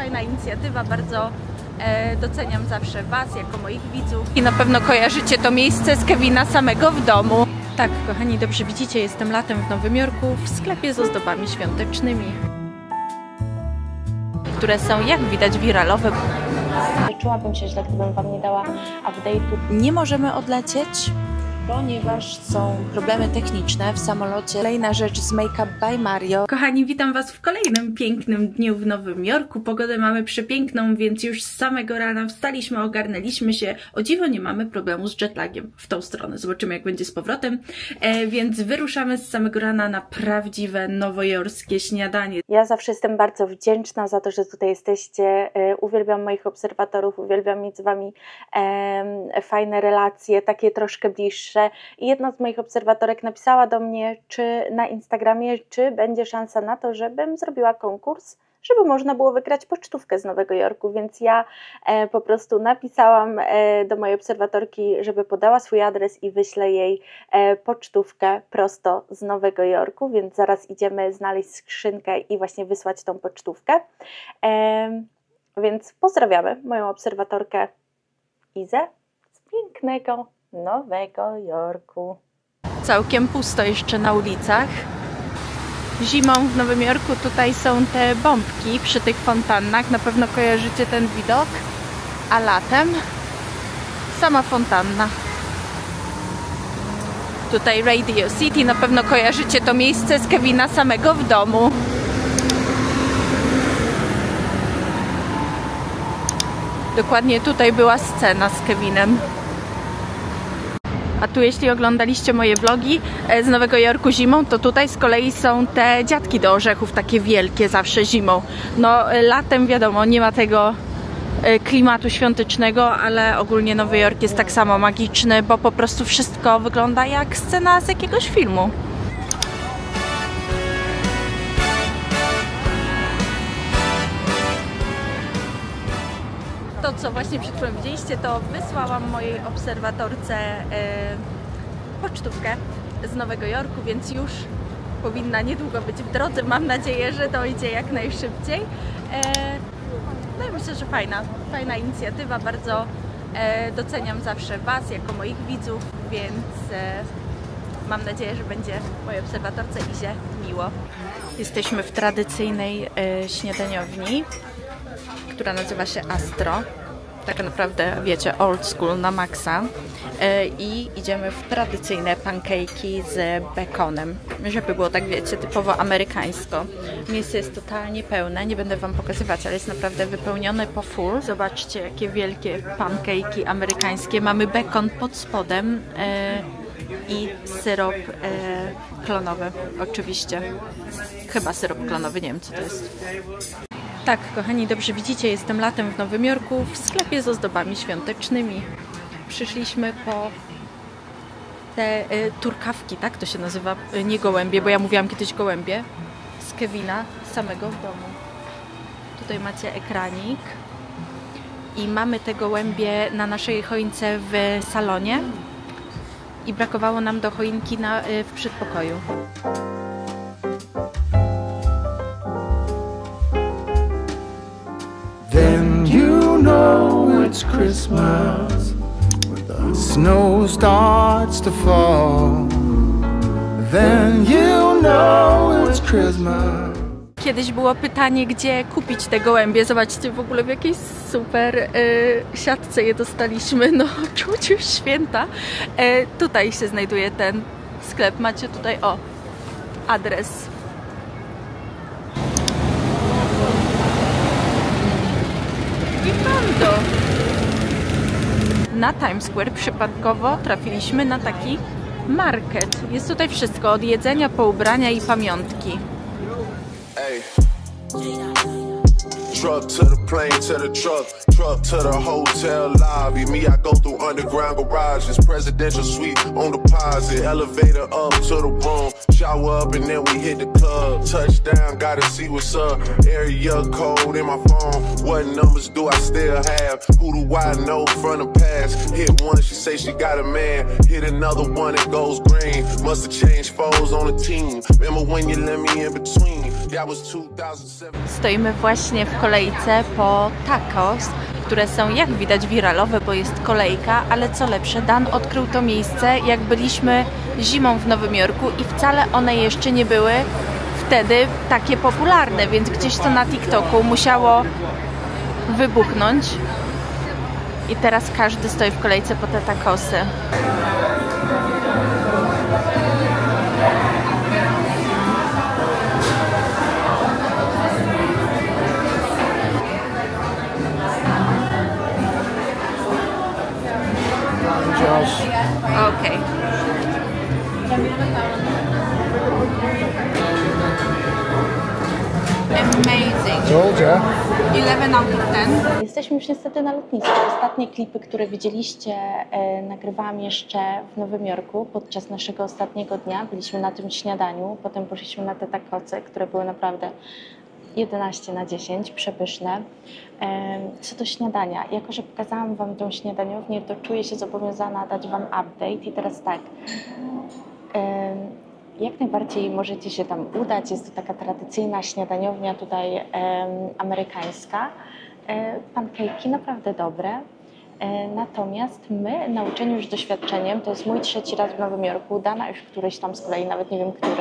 fajna inicjatywa, bardzo doceniam zawsze Was jako moich widzów. I na pewno kojarzycie to miejsce z Kevina Samego w domu. Tak, kochani, dobrze widzicie, jestem latem w Nowym Jorku w sklepie z ozdobami świątecznymi, które są, jak widać, wiralowe. Czułabym się źle, gdybym Wam nie dała update'u. Nie możemy odlecieć, ponieważ są problemy techniczne w samolocie. Kolejna rzecz z Make Up by Mario. Kochani, witam Was w kolejnym pięknym dniu w Nowym Jorku. Pogodę mamy przepiękną, więc już z samego rana wstaliśmy, ogarnęliśmy się. O dziwo nie mamy problemu z jetlagiem w tą stronę. Zobaczymy, jak będzie z powrotem. Więc wyruszamy z samego rana na prawdziwe nowojorskie śniadanie. Ja zawsze jestem bardzo wdzięczna za to, że tutaj jesteście. Uwielbiam moich obserwatorów, uwielbiam mieć z Wami fajne relacje, takie troszkę bliższe. I jedna z moich obserwatorek napisała do mnie, czy na Instagramie, czy będzie szansa na to, żebym zrobiła konkurs, żeby można było wygrać pocztówkę z Nowego Jorku, więc ja po prostu napisałam do mojej obserwatorki, żeby podała swój adres i wyślę jej pocztówkę prosto z Nowego Jorku, więc zaraz idziemy znaleźć skrzynkę i właśnie wysłać tą pocztówkę. Więc pozdrawiamy moją obserwatorkę Izę z pięknego Nowego Jorku. Całkiem pusto jeszcze na ulicach. Zimą w Nowym Jorku tutaj są te bombki przy tych fontannach. Na pewno kojarzycie ten widok. A latem sama fontanna. Tutaj Radio City. Na pewno kojarzycie to miejsce z Kevina Samego w domu. Dokładnie tutaj była scena z Kevinem. A tu, jeśli oglądaliście moje vlogi z Nowego Jorku zimą, to tutaj z kolei są te dziadki do orzechów, takie wielkie zawsze zimą. No latem wiadomo, nie ma tego klimatu świątecznego, ale ogólnie Nowy Jork jest tak samo magiczny, bo po prostu wszystko wygląda jak scena z jakiegoś filmu. To, co właśnie przed chwilą widzieliście, to wysłałam mojej obserwatorce pocztówkę z Nowego Jorku, więc już powinna niedługo być w drodze. Mam nadzieję, że dojdzie jak najszybciej. No i myślę, że fajna inicjatywa. Bardzo doceniam zawsze Was jako moich widzów, więc mam nadzieję, że będzie mojej obserwatorce Izie miło. Jesteśmy w tradycyjnej śniadaniowni, która nazywa się Astro. Tak naprawdę, wiecie, old school na maksa. I idziemy w tradycyjne pancake'i z bekonem, żeby było tak, wiecie, typowo amerykańsko. Miejsce jest totalnie pełne, nie będę Wam pokazywać, ale jest naprawdę wypełnione po full. Zobaczcie, jakie wielkie pancake'i amerykańskie. Mamy bekon pod spodem i syrop klonowy, oczywiście. Chyba syrop klonowy, nie wiem, co to jest. Tak, kochani, dobrze widzicie, jestem latem w Nowym Jorku w sklepie z ozdobami świątecznymi. Przyszliśmy po te turkawki, tak to się nazywa, nie gołębie, bo ja mówiłam kiedyś gołębie, z Kevina Samego w domu. Tutaj macie ekranik i mamy te gołębie na naszej choince w salonie i brakowało nam do choinki w przedpokoju. Then you know it's Christmas when the snow starts to fall. Then you know it's Christmas. Kiedyś było pytanie, gdzie kupić te gołębie. Zobaczcie, w ogóle w jakiejś super siatce je dostaliśmy. No, czuć już święta. Tutaj się znajduje ten sklep. Macie tutaj, o, adres. I mam to. Na Times Square przypadkowo trafiliśmy na taki market. Jest tutaj wszystko, od jedzenia po ubrania i pamiątki. Truck to the plane, to the truck to the hotel lobby. Me, I go through underground garages, presidential suite on deposit, elevator up to the room, shower up and then we hit the club. Touchdown, gotta see what's up. Area code in my phone. What numbers do I still have? Who do I know from the past? Hit one, she say she got a man. Hit another one, it goes green. Must have changed foes on the team. Remember when you let me in between? That was 2007. Stoimy właśnie w kolejce po tacos, które są jak widać wiralowe, bo jest kolejka, ale co lepsze, Dan odkrył to miejsce, jak byliśmy zimą w Nowym Jorku i wcale one jeszcze nie były wtedy takie popularne, więc gdzieś to na TikToku musiało wybuchnąć i teraz każdy stoi w kolejce po te tacosy. Okej. Amazing. 11 out of 10. Jesteśmy już niestety na lotnisku. Ostatnie klipy, które widzieliście, nagrywałam jeszcze w Nowym Jorku podczas naszego ostatniego dnia. Byliśmy na tym śniadaniu, potem poszliśmy na te tacosy, które były naprawdę 11 na 10, przepyszne. Co do śniadania, jako że pokazałam Wam tą śniadaniownię, to czuję się zobowiązana dać Wam update i teraz tak. Jak najbardziej możecie się tam udać, jest to taka tradycyjna śniadaniownia tutaj amerykańska. Pancake'i naprawdę dobre. Natomiast my, nauczeni już doświadczeniem, to jest mój 3. raz w Nowym Jorku, Dana już któryś tam z kolei, nawet nie wiem który,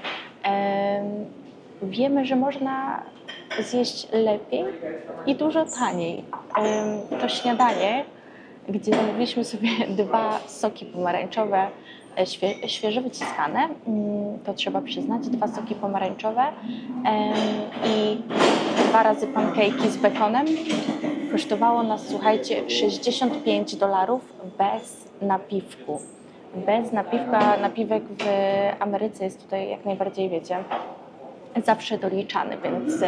wiemy, że można zjeść lepiej i dużo taniej. To śniadanie, gdzie zamówiliśmy sobie 2 soki pomarańczowe, świeżo wyciskane, to trzeba przyznać, 2 soki pomarańczowe i 2 razy pancake'i z bekonem. Kosztowało nas, słuchajcie, $65 bez napiwku. Bez napiwka, napiwek w Ameryce jest tutaj jak najbardziej, wiecie, zawsze doliczany,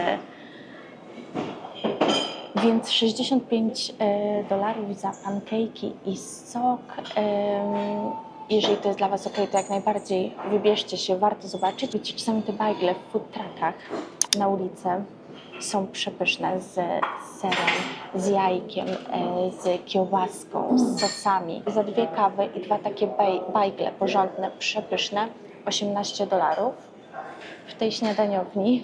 więc $65 za pancake'i i sok. Jeżeli to jest dla Was ok, to jak najbardziej wybierzcie się, warto zobaczyć. Wiecie, czasami te bajgle w food truckach na ulicy są przepyszne z serem, z jajkiem, z kiełbaską, z sosami. Za 2 kawy i 2 takie bajgle porządne, przepyszne, $18. W tej śniadaniowni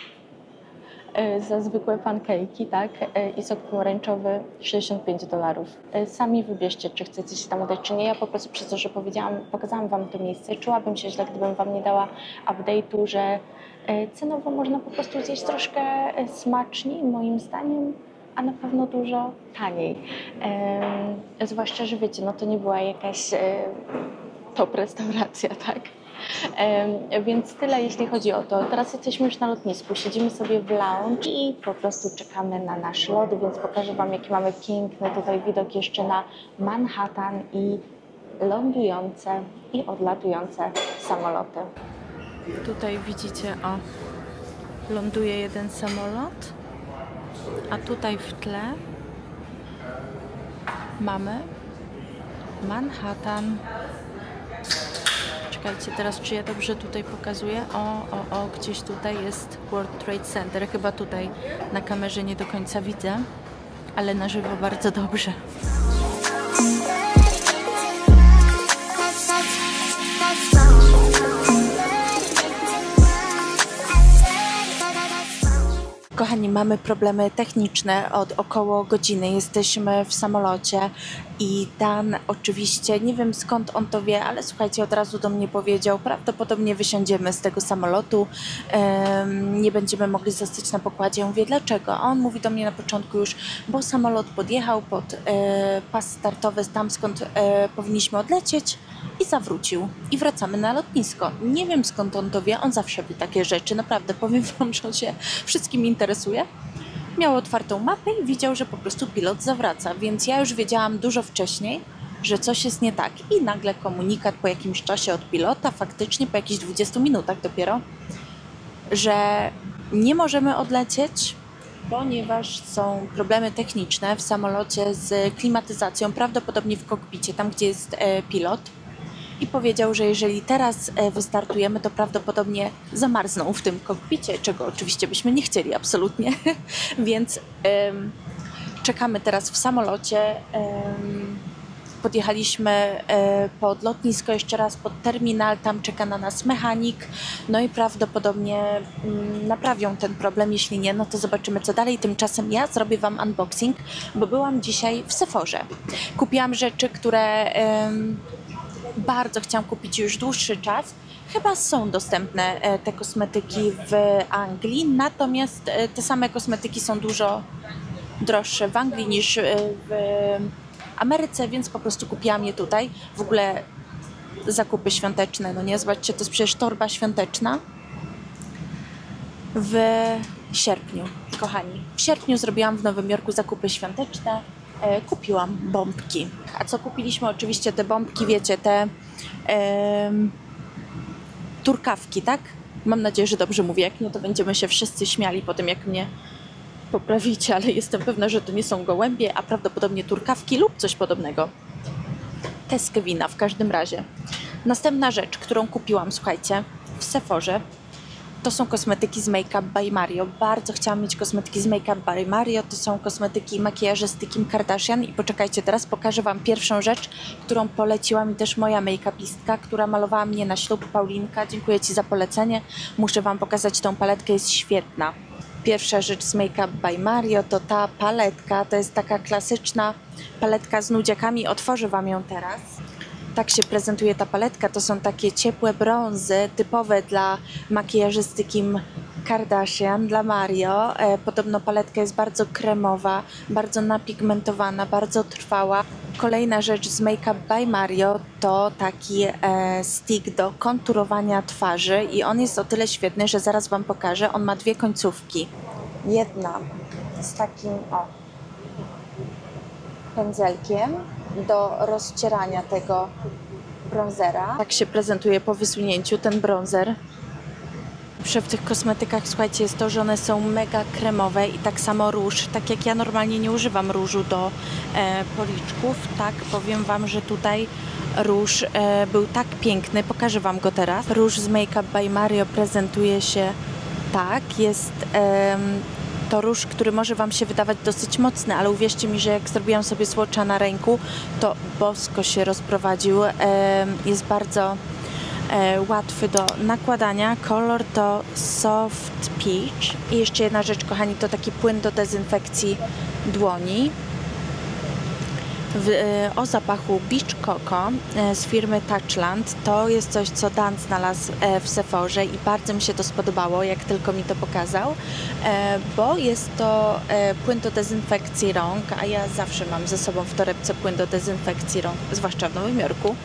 za zwykłe pancake'i, tak, i sok pomarańczowy $65. Sami wybierzcie, czy chcecie się tam udać, czy nie. Ja po prostu przez to, że pokazałam Wam to miejsce, czułabym się źle, gdybym Wam nie dała update'u, że cenowo można po prostu zjeść troszkę smaczniej, moim zdaniem, a na pewno dużo taniej. Zwłaszcza, że wiecie, no to nie była jakaś top restauracja, tak? Więc tyle, jeśli chodzi o to. Teraz jesteśmy już na lotnisku, siedzimy sobie w lounge i po prostu czekamy na nasz lot, więc pokażę Wam, jaki mamy piękny tutaj widok jeszcze na Manhattan i lądujące i odlatujące samoloty. Tutaj widzicie, o, ląduje jeden samolot, a tutaj w tle mamy Manhattan. Czekajcie, teraz czy ja dobrze tutaj pokazuję? O, gdzieś tutaj jest World Trade Center. Chyba tutaj na kamerze nie do końca widzę, ale na żywo bardzo dobrze. Kochani, mamy problemy techniczne od około godziny. Jesteśmy w samolocie i Dan oczywiście, nie wiem skąd on to wie, ale słuchajcie, od razu do mnie powiedział, prawdopodobnie wysiądziemy z tego samolotu, nie będziemy mogli zostać na pokładzie. Ja mówię, dlaczego? A on mówi do mnie na początku już, bo samolot podjechał pod pas startowy tam, skąd powinniśmy odlecieć i zawrócił. I wracamy na lotnisko. Nie wiem skąd on to wie, on zawsze wie takie rzeczy, naprawdę powiem Wam, że on się wszystkim interesuje. Miał otwartą mapę i widział, że po prostu pilot zawraca, więc ja już wiedziałam dużo wcześniej, że coś jest nie tak. I nagle komunikat po jakimś czasie od pilota, faktycznie po jakichś 20 minutach dopiero, że nie możemy odlecieć, ponieważ są problemy techniczne w samolocie z klimatyzacją, prawdopodobnie w kokpicie, tam gdzie jest pilot. I powiedział, że jeżeli teraz wystartujemy, to prawdopodobnie zamarzną w tym kokpicie, czego oczywiście byśmy nie chcieli absolutnie, więc czekamy teraz w samolocie. podjechaliśmy pod lotnisko, jeszcze raz pod terminal, tam czeka na nas mechanik, no i prawdopodobnie naprawią ten problem, jeśli nie, no to zobaczymy co dalej. Tymczasem ja zrobię Wam unboxing, bo byłam dzisiaj w Sephorze. Kupiłam rzeczy, które bardzo chciałam kupić już dłuższy czas. Chyba są dostępne te kosmetyki w Anglii, natomiast te same kosmetyki są dużo droższe w Anglii niż w Ameryce, więc po prostu kupiłam je tutaj. W ogóle zakupy świąteczne, no nie, zobaczcie, to jest przecież torba świąteczna w sierpniu, kochani. W sierpniu zrobiłam w Nowym Jorku zakupy świąteczne, kupiłam bombki. A co kupiliśmy? Oczywiście te bombki, wiecie, te turkawki, tak? Mam nadzieję, że dobrze mówię, jak nie, to będziemy się wszyscy śmiali po tym, jak mnie poprawicie, ale jestem pewna, że to nie są gołębie, a prawdopodobnie turkawki lub coś podobnego. Te z Kevina w każdym razie. Następna rzecz, którą kupiłam, słuchajcie, w Sephorze, to są kosmetyki z Make Up by Mario. Bardzo chciałam mieć kosmetyki z Make Up by Mario. To są kosmetyki makijażysty Kim Kardashian i poczekajcie, teraz pokażę Wam pierwszą rzecz, którą poleciła mi też moja make-upistka, która malowała mnie na ślub, Paulinka. Dziękuję Ci za polecenie. Muszę Wam pokazać tą paletkę, jest świetna. Pierwsza rzecz z Make Up by Mario to ta paletka. To jest taka klasyczna paletka z nudziakami. Otworzę Wam ją teraz. Tak się prezentuje ta paletka. To są takie ciepłe brązy typowe dla makijażysty Kim Kardashian, dla Mario. Podobno paletka jest bardzo kremowa, bardzo napigmentowana, bardzo trwała. Kolejna rzecz z Make Up by Mario to taki stick do konturowania twarzy i on jest o tyle świetny, że zaraz Wam pokażę. On ma dwie końcówki. Jedna z takim pędzelkiem do rozcierania tego bronzera. Tak się prezentuje po wysunięciu ten bronzer. W tych kosmetykach, słuchajcie, jest to, że one są mega kremowe i tak samo róż. Tak jak ja normalnie nie używam różu do policzków, tak powiem Wam, że tutaj róż był tak piękny. Pokażę Wam go teraz. Róż z Make Up by Mario prezentuje się tak. Jest to róż, który może Wam się wydawać dosyć mocny, ale uwierzcie mi, że jak zrobiłam sobie swatcha na ręku, to bosko się rozprowadził. Jest bardzo łatwy do nakładania. Kolor to Soft Peach. I jeszcze jedna rzecz, kochani, to taki płyn do dezynfekcji dłoni o zapachu Beach Coco z firmy Touchland. To jest coś, co Dan znalazł w Sephorze i bardzo mi się to spodobało, jak tylko mi to pokazał, bo jest to płyn do dezynfekcji rąk, a ja zawsze mam ze sobą w torebce płyn do dezynfekcji rąk, zwłaszcza w Nowym Jorku.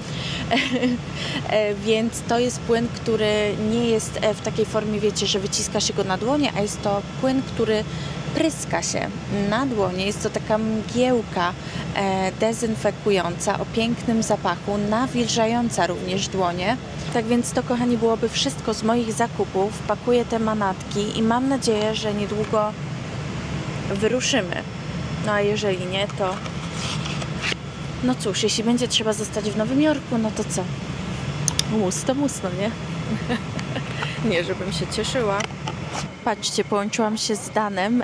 Więc to jest płyn, który nie jest w takiej formie, wiecie, że wyciska się go na dłonie, a jest to płyn, który pryska się na dłonie. Jest to taka mgiełka dezynfekująca o pięknym zapachu, nawilżająca również dłonie. Tak więc to, kochani, byłoby wszystko z moich zakupów. Pakuję te manatki i mam nadzieję, że niedługo wyruszymy. No a jeżeli nie, to no cóż, jeśli będzie trzeba zostać w Nowym Jorku, no to co? Mus to mus, no nie? Nie, żebym się cieszyła. Patrzcie, połączyłam się z Danem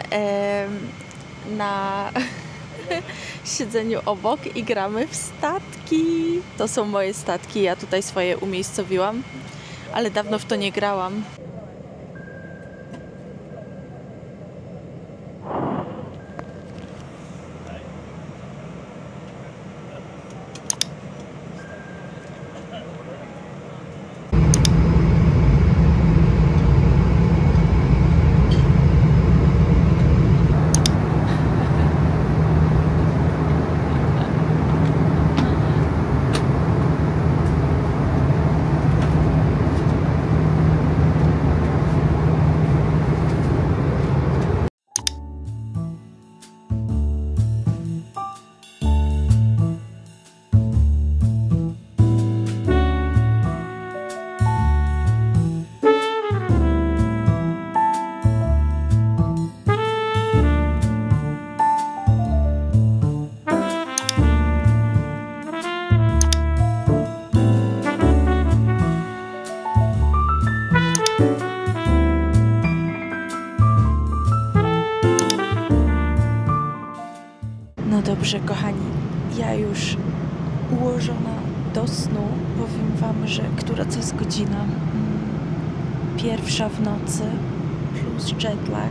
na siedzeniu obok i gramy w statki. To są moje statki, ja tutaj swoje umiejscowiłam, ale dawno w to nie grałam. Dobrze, kochani, ja już ułożona do snu. Powiem Wam, że która to jest godzina? 1 w nocy, plus jetlag,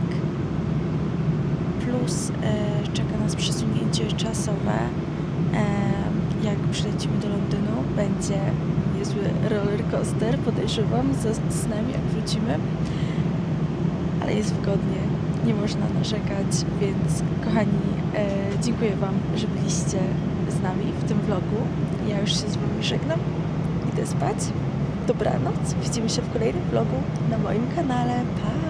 plus czeka nas przesunięcie czasowe. Jak przylecimy do Londynu, będzie niezły rollercoaster, podejrzewam, ze snem jak wrócimy. Ale jest wygodnie, nie można narzekać, więc kochani, dziękuję Wam, że byliście z nami w tym vlogu. Ja już się z Wami żegnam, idę spać. Dobranoc, widzimy się w kolejnym vlogu na moim kanale. Pa!